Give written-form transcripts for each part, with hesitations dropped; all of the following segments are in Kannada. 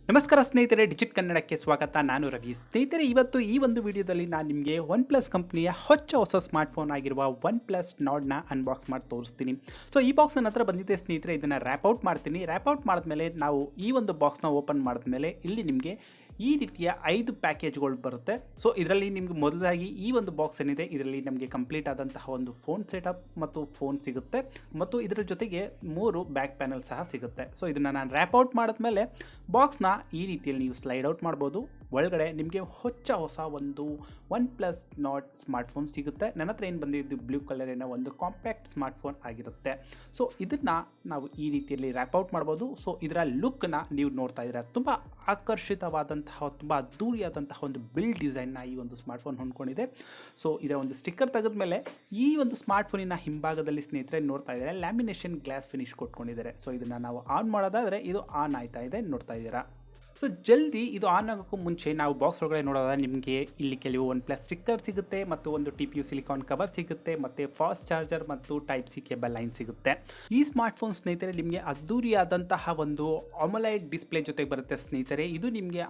ನಮಸ್ಕಾರ ಸ್ನೇಹಿತರೆ, ಡಿಜಿಟ್ ಕನ್ನಡಕ್ಕೆ ಸ್ವಾಗತ. ನಾನು ರವಿ. ಸ್ನೇಹಿತರೆ, ಇವತ್ತು ಈ ಒಂದು ವಿಡಿಯೋದಲ್ಲಿ ನಾನು ನಿಮಗೆ OnePlus ಕಂಪ್ನಿಯ ಹೊಸ ಸ್ಮಾರ್ಟ್ಫೋನ್ ಆಗಿರುವ OnePlus Nordನ ಅನ್ಬಾಕ್ಸ್ ಮಾಡಿ ತೋರಿಸ್ತೀನಿ. ಸೊ ಈ ಬಾಕ್ಸ್ ನನ್ನ ಹತ್ರ ಬಂದಿದೆ ಸ್ನೇಹಿತರೆ. ಇದನ್ನು ರ್ಯಾಪ್ ಔಟ್ ಮಾಡ್ತೀನಿ. ರ್ಯಾಪ್ ಔಟ್ ಮಾಡಿದ್ಮೇಲೆ ನಾವು ಈ ಒಂದು ಬಾಕ್ಸ್ನ ಓಪನ್ ಮಾಡಿದ್ಮೇಲೆ ಇಲ್ಲಿ ನಿಮಗೆ ಈ ರೀತಿಯ 5 ಪ್ಯಾಕೇಜ್ಗಳು ಬರುತ್ತೆ. ಸೊ ಇದರಲ್ಲಿ ನಿಮಗೆ ಮೊದಲಾಗಿ ಈ ಒಂದು ಬಾಕ್ಸ್ ಏನಿದೆ, ಇದರಲ್ಲಿ ನಮಗೆ ಕಂಪ್ಲೀಟ್ ಆದಂತಹ ಒಂದು ಫೋನ್ ಸೆಟಪ್ ಮತ್ತು ಫೋನ್ ಸಿಗುತ್ತೆ ಮತ್ತು ಇದರ ಜೊತೆಗೆ 3 ಬ್ಯಾಕ್ ಪ್ಯಾನಲ್ ಸಹ ಸಿಗುತ್ತೆ. ಸೊ ಇದನ್ನು ನಾನು ರ್ಯಾಪ್ ಔಟ್ ಮಾಡಿದ್ಮೇಲೆ ಬಾಕ್ಸ್ನ ಈ ರೀತಿಯಲ್ಲಿ ನೀವು ಸ್ಲೈಡ್ ಔಟ್ ಮಾಡ್ಬೋದು. ಒಳಗಡೆ ನಿಮಗೆ ಹೊಸ ಒಂದು OnePlus Nord ಸ್ಮಾರ್ಟ್ಫೋನ್ ಸಿಗುತ್ತೆ. ನನ್ನ ಹತ್ರ ಏನು ಬಂದಿದ್ದು ಬ್ಲೂ ಕಲರಿನ ಒಂದು ಕಾಂಪ್ಯಾಕ್ಟ್ ಸ್ಮಾರ್ಟ್ಫೋನ್ ಆಗಿರುತ್ತೆ. ಸೊ ಇದನ್ನು ನಾವು ಈ ರೀತಿಯಲ್ಲಿ ರ್ಯಾಪ್ ಔಟ್ ಮಾಡ್ಬೋದು. ಸೊ ಇದರ ಲುಕ್ನ ನೀವು ನೋಡ್ತಾ ಇದ್ದೀರಾ, ತುಂಬ ಆಕರ್ಷಿತವಾದಂತಹ, ತುಂಬ ಅದ್ದೂರಿಯಾದಂತಹ ಒಂದು ಬಿಲ್ಡ್ ಡಿಸೈನ್ನ ಈ ಒಂದು ಸ್ಮಾರ್ಟ್ಫೋನ್ ಹೊಂದ್ಕೊಂಡಿದೆ. ಸೊ ಇದರ ಒಂದು ಸ್ಟಿಕ್ಕರ್ ತೆಗೆದ್ಮೇಲೆ ಈ ಒಂದು ಸ್ಮಾರ್ಟ್ಫೋನಿನ ಹಿಂಭಾಗದಲ್ಲಿ ಸ್ನೇಹಿತರೆ ನೋಡ್ತಾ ಇದ್ದಾರೆ ಲ್ಯಾಮಿನೇಷನ್ ಗ್ಲಾಸ್ ಫಿನಿಶ್ ಕೊಟ್ಕೊಂಡಿದ್ದಾರೆ. ಸೊ ಇದನ್ನು ನಾವು ಆನ್ ಮಾಡೋದಾದರೆ ಇದು ಆನ್ ಆಯ್ತಾ ಇದೆ, ನೋಡ್ತಾ ಇದ್ದೀರಾ. ಸೊ ಜಲ್ದಿ ಇದು ಆನ್ ಆಗೋಕ್ಕೂ ಮುಂಚೆ ನಾವು ಬಾಕ್ಸ್ ಒಳಗಡೆ ನೋಡೋದಾದ್ರೆ ನಿಮಗೆ ಇಲ್ಲಿ ಕೆಲವು OnePlus ಸ್ಟಿಕ್ಕರ್ ಸಿಗುತ್ತೆ ಮತ್ತು ಒಂದು TPU ಸಿಲಿಕಾನ್ ಕವರ್ ಸಿಗುತ್ತೆ ಮತ್ತು ಫಾಸ್ಟ್ ಚಾರ್ಜರ್ ಮತ್ತು ಟೈಪ್ ಸಿ ಕೇಬಲ್ ಲೈನ್ ಸಿಗುತ್ತೆ. ಈ ಸ್ಮಾರ್ಟ್ಫೋನ್ ಸ್ನೇಹಿತರೆ ನಿಮಗೆ ಅದ್ದೂರಿಯಾದಂತಹ ಒಂದು AMOLED ಡಿಸ್ಪ್ಲೇ ಜೊತೆಗೆ ಬರುತ್ತೆ ಸ್ನೇಹಿತರೆ. ಇದು ನಿಮಗೆ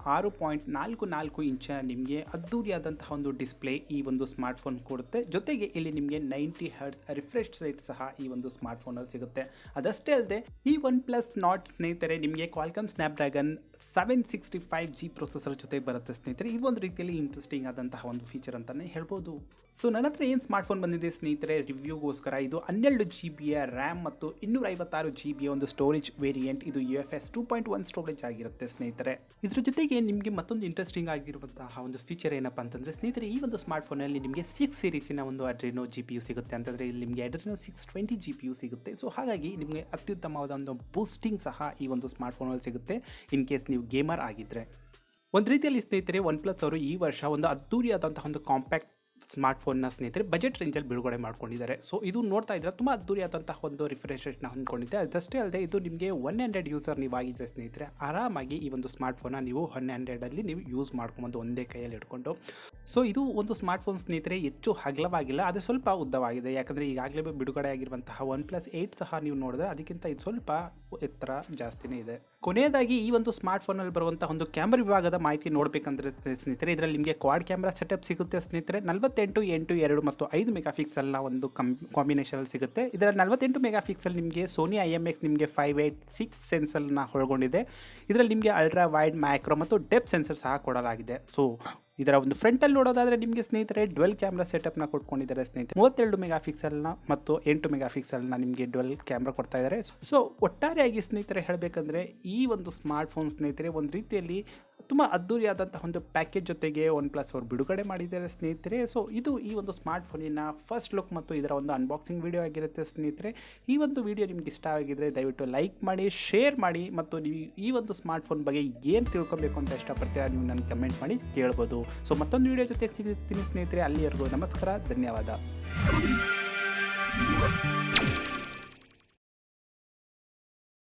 6.44 ಇಂಚ್ ನಿಮಗೆ ಅದ್ದೂರಿಯಾದಂತಹ ಒಂದು ಡಿಸ್ಪ್ಲೇ ಈ ಒಂದು ಸ್ಮಾರ್ಟ್ಫೋನ್ ಕೊಡುತ್ತೆ. ಜೊತೆಗೆ ಇಲ್ಲಿ ನಿಮಗೆ 90 ಹರ್ಟ್ಸ್ ರಿಫ್ರೆಶ್ ರೇಟ್ ಸಹ ಈ ಒಂದು ಸ್ಮಾರ್ಟ್ಫೋನಲ್ಲಿ ಸಿಗುತ್ತೆ. ಅದಷ್ಟೇ ಅಲ್ಲದೆ ಈ OnePlus Nord ಸ್ನೇಹಿತರೆ ನಿಮಗೆ Qualcomm Snapdragon 765G ಪ್ರೊಸೆಸರ್ ಜೊತೆ ಬರುತ್ತೆ ಸ್ನೇಹಿತರೆ. ಇದು ಒಂದು ರೀತಿಯಲ್ಲಿ ಇಂಟ್ರೆಸ್ಟಿಂಗ್ ಆದಂತಹ ಒಂದು ಫೀಚರ್ ಅಂತಲೇ ಹೇಳ್ಬೋದು. ಸೊ ನನ್ನ ಹತ್ರ ಏನು ಸ್ಮಾರ್ಟ್ಫೋನ್ ಬಂದಿದೆ ಸ್ನೇಹಿತರೆ ರಿವ್ಯೂಗೋಸ್ಕರ, ಇದು 12 GB ರ್ಯಾಮ್ ಮತ್ತು 256 GB ಒಂದು ಸ್ಟೋರೇಜ್ ವೇರಿಯಂಟ್. ಇದು UFS 2.1 ಸ್ಟೋರೇಜ್ ಆಗಿರುತ್ತೆ ಸ್ನೇಹಿತರೆ. ಇದ್ರ ಜೊತೆಗೆ ನಿಮಗೆ ಮತ್ತೊಂದು ಇಂಟ್ರೆಸ್ಟಿಂಗ್ ಆಗಿರುವಂತಹ ಒಂದು ಫೀಚರ್ ಏನಪ್ಪ ಅಂತಂದರೆ ಸ್ನೇಹಿತರೆ, ಈ ಒಂದು ಸ್ಮಾರ್ಟ್ಫೋನಲ್ಲಿ ನಿಮಗೆ 6 ಸೀರೀಸಿನ ಒಂದು Adreno GPU ಸಿಗುತ್ತೆ. ಅಂತಂದರೆ ಇಲ್ಲಿ ನಿಮಗೆ Adreno 620 GPU ಸಿಗುತ್ತೆ. ಸೊ ಹಾಗಾಗಿ ನಿಮಗೆ ಅತ್ಯುತ್ತಮವಾದ ಒಂದು ಬೂಸ್ಟಿಂಗ್ ಸಹ ಈ ಒಂದು ಸ್ಮಾರ್ಟ್ಫೋನಲ್ಲಿ ಸಿಗುತ್ತೆ ಇನ್ ಕೇಸ್ ನೀವು ಗೇಮರ್ ಆಗಿದ್ದರೆ. ಒಂದು ರೀತಿಯಲ್ಲಿ ಸ್ನೇಹಿತರೆ OnePlus ಅವರು ಈ ವರ್ಷ ಒಂದು ಅದ್ದೂರಿಯಾದಂತಹ ಒಂದು ಕಾಂಪ್ಯಾಕ್ಟ್ ಸ್ಮಾರ್ಟ್ಫೋನ್ನ ಸ್ನೇಹಿತರೆ ಬಜೆಟ್ ರೇಂಜಲ್ಲಿ ಬಿಡುಗಡೆ ಮಾಡ್ಕೊಂಡಿದ್ದಾರೆ. ಸೊ ಇದು ನೋಡ್ತಾ ಇದ್ರೆ ತುಂಬ ಅದ್ದೂರಿಯಾದಂತಹ ಒಂದು ರಿಫ್ರೆಶ್ ರೇಟ್ನ ಹೊಂದ್ಕೊಂಡಿದೆ. ಅದಷ್ಟೇ ಅಲ್ಲದೆ ಇದು ನಿಮಗೆ 100 ಯೂಸರ್ ನೀವು ಆಗಿದ್ದರೆ ಸ್ನೇಹಿತರೆ ಆರಾಮಾಗಿ ಈ ಒಂದು ಸ್ಮಾರ್ಟ್ಫೋನ್ನ ನೀವು 100ಅಲ್ಲಿ ನೀವು ಯೂಸ್ ಮಾಡ್ಕೊಂಬಂದು ಒಂದೇ ಕೈಯಲ್ಲಿ ಇಟ್ಕೊಂಡು. ಸೊ ಇದು ಒಂದು ಸ್ಮಾರ್ಟ್ಫೋನ್ ಸ್ನೇಹಿತರೆ ಹೆಚ್ಚು ಅಗಲವಾಗಿಲ್ಲ, ಆದರೆ ಸ್ವಲ್ಪ ಉದ್ದವಾಗಿದೆ. ಯಾಕಂದರೆ ಈಗಾಗಲೇ ಬಿಡುಗಡೆ ಆಗಿರುವಂತಹ OnePlus 8 ಸಹ ನೀವು ನೋಡಿದ್ರೆ ಅದಕ್ಕಿಂತ ಇದು ಸ್ವಲ್ಪ ಎತ್ತರ ಜಾಸ್ತಿನೇ ಇದೆ. ಕೊನೆಯದಾಗಿ ಈ ಒಂದು ಸ್ಮಾರ್ಟ್ಫೋನಲ್ಲಿ ಬರುವಂತಹ ಒಂದು ಕ್ಯಾಮ್ರಾ ವಿಭಾಗದ ಮಾಹಿತಿ ನೋಡಬೇಕಂದ್ರೆ ಸ್ನೇಹಿತರೆ ಇದರಲ್ಲಿ ನಿಮಗೆ ಕ್ವಾಡ್ ಕ್ಯಾಮ್ರಾ ಸೆಟಪ್ ಸಿಗುತ್ತೆ ಸ್ನೇಹಿತರೆ. 48, 8, 2 ಮತ್ತು 5 ಮೆಗಾಪಿಕ್ಸೆಲ್ನ ಒಂದು ಕಾಂಬಿನೇಷನಲ್ಲಿ ಸಿಗುತ್ತೆ. ಇದರ 48 ಮೆಗಾಪಿಕ್ಸೆಲ್ ನಿಮಗೆ ಸೋನಿ IMX ನಿಮಗೆ 586 ಸೆನ್ಸರ್ನ ಒಳಗೊಂಡಿದೆ. ಇದರಲ್ಲಿ ನಿಮಗೆ ಅಲ್ಟ್ರಾ ವೈಡ್, ಮ್ಯಾಕ್ರೋ ಮತ್ತು ಡೆಪ್ತ್ ಸೆನ್ಸರ್ ಸಹ ಕೊಡಲಾಗಿದೆ. ಸೊ ಇದರ ಒಂದು ಫ್ರಂಟಲ್ಲಿ ನೋಡೋದಾದರೆ ನಿಮಗೆ ಸ್ನೇಹಿತರೆ ಡ್ವೆಲ್ ಕ್ಯಾಮ್ರಾ ಸೆಟಪ್ನ ಕೊಟ್ಕೊಂಡಿದ್ದಾರೆ ಸ್ನೇಹಿತರೆ. 32 ಮೆಗಾಪಿಕ್ಸೆಲ್ನ ಮತ್ತು 8 ಮೆಗಾಪಿಕ್ಸೆಲ್ನ ನಿಮಗೆ ಡ್ವೆಲ್ ಕ್ಯಾಮ್ರಾ ಕೊಡ್ತಾ ಇದ್ದಾರೆ. ಸೊ ಒಟ್ಟಾರೆಯಾಗಿ ಸ್ನೇಹಿತರೆ ಹೇಳಬೇಕಂದ್ರೆ ಈ ಒಂದು ಸ್ಮಾರ್ಟ್ಫೋನ್ ಸ್ನೇಹಿತರೆ ಒಂದು ರೀತಿಯಲ್ಲಿ ತುಂಬ ಅದ್ದೂರಿಯಾದಂತಹ ಒಂದು ಪ್ಯಾಕೇಜ್ ಜೊತೆಗೆ OnePlus ಅವರು ಬಿಡುಗಡೆ ಮಾಡಿದ್ದಾರೆ ಸ್ನೇಹಿತರೆ. ಸೊ ಇದು ಈ ಒಂದು ಸ್ಮಾರ್ಟ್ಫೋನಿನ ಫಸ್ಟ್ ಲುಕ್ ಮತ್ತು ಇದರ ಒಂದು ಅನ್ಬಾಕ್ಸಿಂಗ್ ವಿಡಿಯೋ ಆಗಿರುತ್ತೆ ಸ್ನೇಹಿತರೆ. ಈ ಒಂದು ವಿಡಿಯೋ ನಿಮ್ಗೆ ಇಷ್ಟ ಆಗಿದ್ದರೆ ದಯವಿಟ್ಟು ಲೈಕ್ ಮಾಡಿ, ಶೇರ್ ಮಾಡಿ ಮತ್ತು ನೀವು ಈ ಒಂದು ಸ್ಮಾರ್ಟ್ಫೋನ್ ಬಗ್ಗೆ ಏನು ತಿಳ್ಕೊಬೇಕು ಅಂತ ಇಷ್ಟಪಡ್ತೀರಾ ನೀವು ನನಗೆ ಕಮೆಂಟ್ ಮಾಡಿ ಕೇಳ್ಬೋದು. ಸೊ ಮತ್ತೊಂದು ವಿಡಿಯೋ ಜೊತೆ ಸಿಗ್ತೀನಿ ಸ್ನೇಹಿತರೆ. ಅಲ್ಲಿವರೆಗೂ ನಮಸ್ಕಾರ, ಧನ್ಯವಾದ.